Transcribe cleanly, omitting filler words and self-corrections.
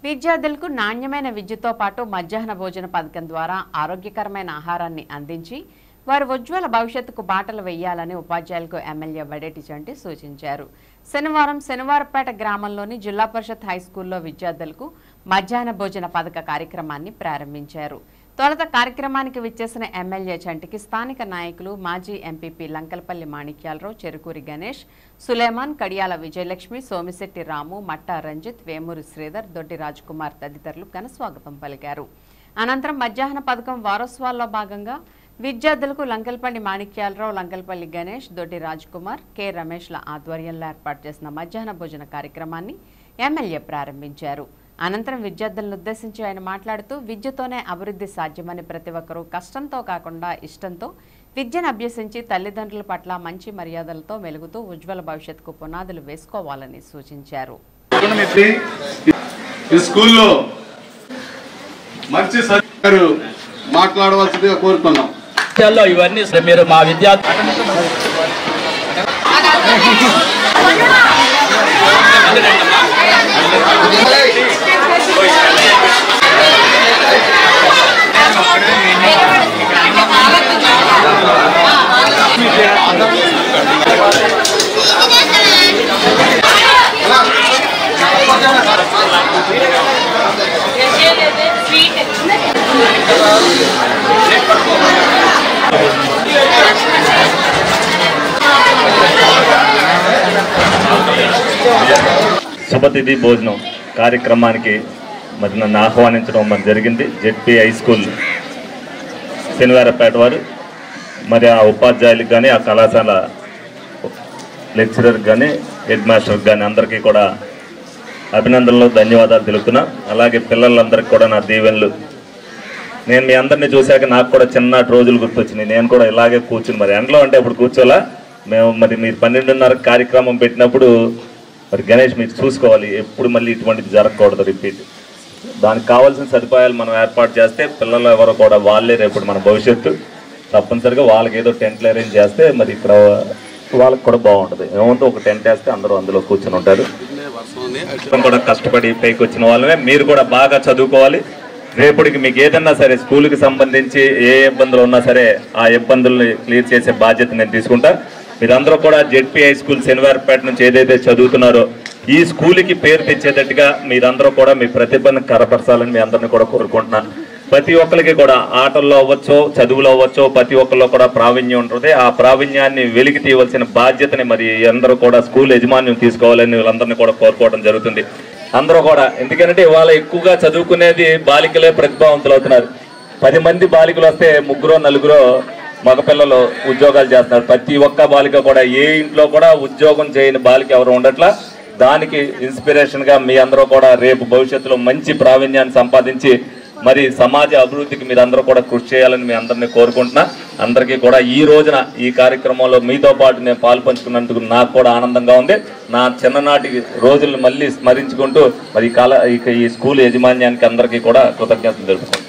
విద్యార్థులకు నాణ్యమైన విద్యతో పాటు మధ్యాహ్న భోజన పథకం ద్వారా ఆరోగ్యకరమైన ఆహారాన్ని అందించి వారి ఉజ్వల భవిష్యత్తుకు బాటలు వేయాలని ఉపాధ్యాయులకు ఎమ్మెల్యే వడేటి చంటి సూచించారు. శనివారపేట గ్రామంలోని జిల్లా పరిషత్ హైస్కూల్లో విద్యార్థులకు మధ్యాహ్న భోజన పథక కార్యక్రమాన్ని ప్రారంభించారు. తొలుత కార్యక్రమానికి విచ్చేసిన ఎమ్మెల్యే చంటికి స్థానిక నాయకులు మాజీ ఎంపీపీ లంకలపల్లి మాణిక్యాలరావు, చెరుకూరి గణేష్, సులేమాన్, కడియాల విజయలక్ష్మి, సోమిశెట్టి రాము, మట్టా రంజిత్, వేమూరి శ్రీధర్, దొడ్డి రాజ్కుమార్ తదితరులు ఘన స్వాగతం పలికారు. అనంతరం మధ్యాహ్న పథకం వారోత్సవాల్లో భాగంగా విద్యార్థులకు లంకలపల్లి మాణిక్యాలరావు, లంకలపల్లి గణేష్, దొడ్డి రాజ్కుమార్, కె రమేష్ల ఆధ్వర్యంలో ఏర్పాటు చేసిన మధ్యాహ్న భోజన కార్యక్రమాన్ని ఎమ్మెల్యే ప్రారంభించారు. అనంతరం విద్యార్థులను ఉద్దేశించి ఆయన మాట్లాడుతూ విద్యతోనే అభివృద్ధి సాధ్యమని ప్రతి ఒక్కరూ కష్టంతో కాకుండా ఇష్టంతో విద్యను అభ్యసించి తల్లిదండ్రుల పట్ల మంచి మర్యాదలతో మెలుగుతూ ఉజ్వల భవిష్యత్తుకు పునాదులు వేసుకోవాలని సూచించారు. మాట్లాడవలసిందిగా కోరుతున్నాం. ఇవన్నీ మీరు మా విద్యార్థులు శుభతిథి భోజనం కార్యక్రమానికి మరి నన్ను ఆహ్వానించడం మరి జరిగింది. జెడ్పీ హై స్కూల్ శనివారపేట వారు మరి ఆ ఉపాధ్యాయులకు కానీ ఆ కళాశాల లెక్చరర్కి కానీ హెడ్ మాస్టర్కి కానీ అందరికీ కూడా అభినందనలు, ధన్యవాదాలు తెలుపుతున్నా. అలాగే పిల్లలందరికీ కూడా నా దీవెనలు. నేను మీ అందరినీ చూశాక నాకు కూడా చిన్నటి రోజులు గుర్తొచ్చినాయి. నేను కూడా ఇలాగే కూర్చుని మరి ఎండలో అంటే అప్పుడు కూర్చోలా. మేము మరి మీరు 12:30 కార్యక్రమం పెట్టినప్పుడు మరి గణేష్ మీరు చూసుకోవాలి, ఎప్పుడు మళ్ళీ ఇటువంటిది జరగకూడదు రిపీట్. దానికి కావాల్సిన సదుపాయాలు మనం ఏర్పాటు చేస్తే పిల్లలు ఎవరో కూడా వాళ్ళే రేపు మన భవిష్యత్తు. తప్పనిసరిగా వాళ్ళకి ఏదో టెంట్లు అరేంజ్ చేస్తే మరి ఇక్కడ వాళ్ళకి కూడా బాగుంటుంది. ఏమంటే ఒక టెంట్ వేస్తే అందరూ అందులో కూర్చొని ఉంటారు. కూడా కష్టపడి పైకి వచ్చిన వాళ్ళమే. మీరు కూడా బాగా చదువుకోవాలి. రేపటికి మీకు ఏదన్నా సరే స్కూల్కి సంబంధించి ఏ ఇబ్బందులు ఉన్నా సరే ఆ ఇబ్బందుల్ని క్లియర్ చేసే బాధ్యత నేను తీసుకుంటా. మీరందరూ కూడా జెడ్పీ హై స్కూల్ శనివారపేట నుంచి ఏదైతే చదువుతున్నారో ఈ స్కూల్కి పేరు తెచ్చేటట్టుగా మీరందరూ కూడా మీ ప్రతిభను కనపరచాలని మీ అందరినీ కూడా కోరుకుంటున్నాను. ప్రతి ఒక్కరికి కూడా ఆటల్లో అవ్వచ్చో చదువులో అవ్వచ్చో ప్రతి ఒక్కరిలో కూడా ప్రావీణ్యం ఉంటుంది. ఆ ప్రావీణ్యాన్ని వెలికి తీయవలసిన బాధ్యతని మరి అందరూ కూడా స్కూల్ యజమాన్యం తీసుకోవాలని వీళ్ళందరినీ కూడా కోరుకోవడం జరుగుతుంది. అందరూ కూడా ఎందుకంటే ఇవాళ ఎక్కువగా చదువుకునేది బాలికలే ప్రతిభావంతులు అవుతున్నారు. 10 మంది బాలికలు వస్తే 3-4 మగపిల్లలు ఉద్యోగాలు చేస్తున్నారు. ప్రతి ఒక్క బాలిక కూడా ఏ ఇంట్లో కూడా ఉద్యోగం చేయని బాలిక ఎవరు ఉండట్లా. దానికి ఇన్స్పిరేషన్గా మీ అందరూ కూడా రేపు భవిష్యత్తులో మంచి ప్రావీణ్యాన్ని సంపాదించి మరి సమాజ అభివృద్ధికి మీరు అందరూ కూడా కృషి చేయాలని మీ అందరినీ కోరుకుంటున్నా. అందరికీ కూడా ఈ రోజున ఈ కార్యక్రమంలో మీతో పాటు నేను పాల్పంచుకున్నందుకు నాకు కూడా ఆనందంగా ఉంది. నా చిన్ననాటి రోజులను మళ్ళీ స్మరించుకుంటూ మరి ఈ స్కూల్ యాజమాన్యానికి అందరికీ కూడా కృతజ్ఞతలు తెలుపుకుంటున్నాను.